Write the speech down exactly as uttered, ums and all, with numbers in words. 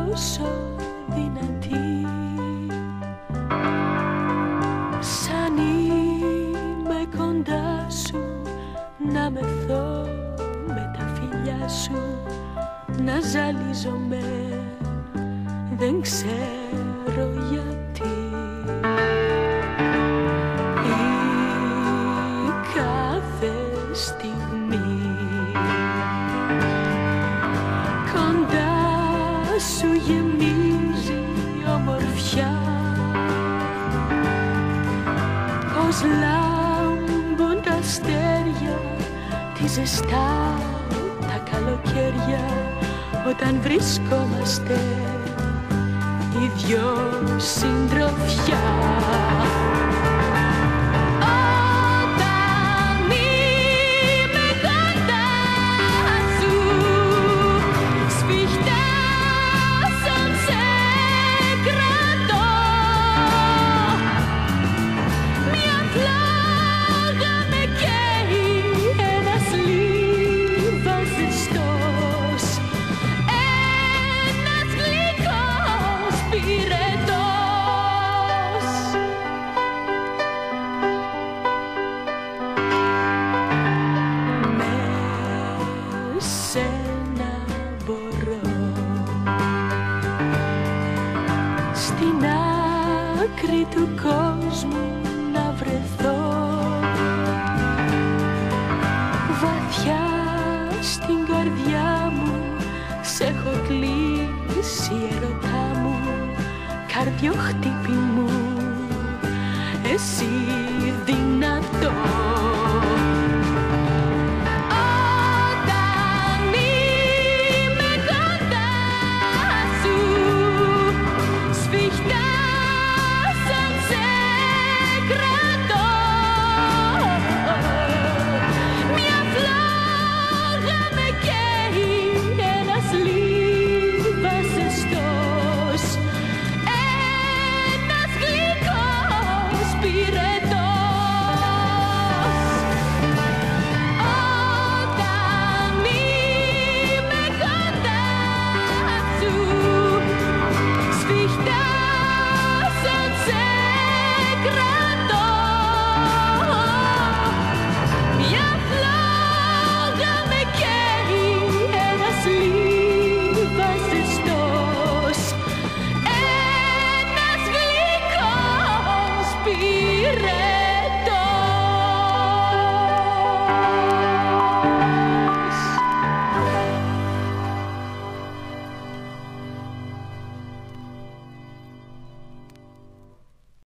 τόσο δυνατή, σαν είμαι κοντά σου να μεθώ με τα φιλιά σου, να ζαλίζομαι δεν ξέρω γιατί. Η κάθε στιγμή κοντά σου γεμίζει ομορφιά, πως λάμπουν τα αστέρια τι ζεστά τα καλοκαίρια, όταν βρισκόμαστε οι δυο συντροφιά. Σένα μπορώ στην άκρη του κόσμου να βρεθώ, βαθιά στην καρδιά μου σ' έχω κλείσει ερωτά μου, καρδιοχτύπη μου εσύ.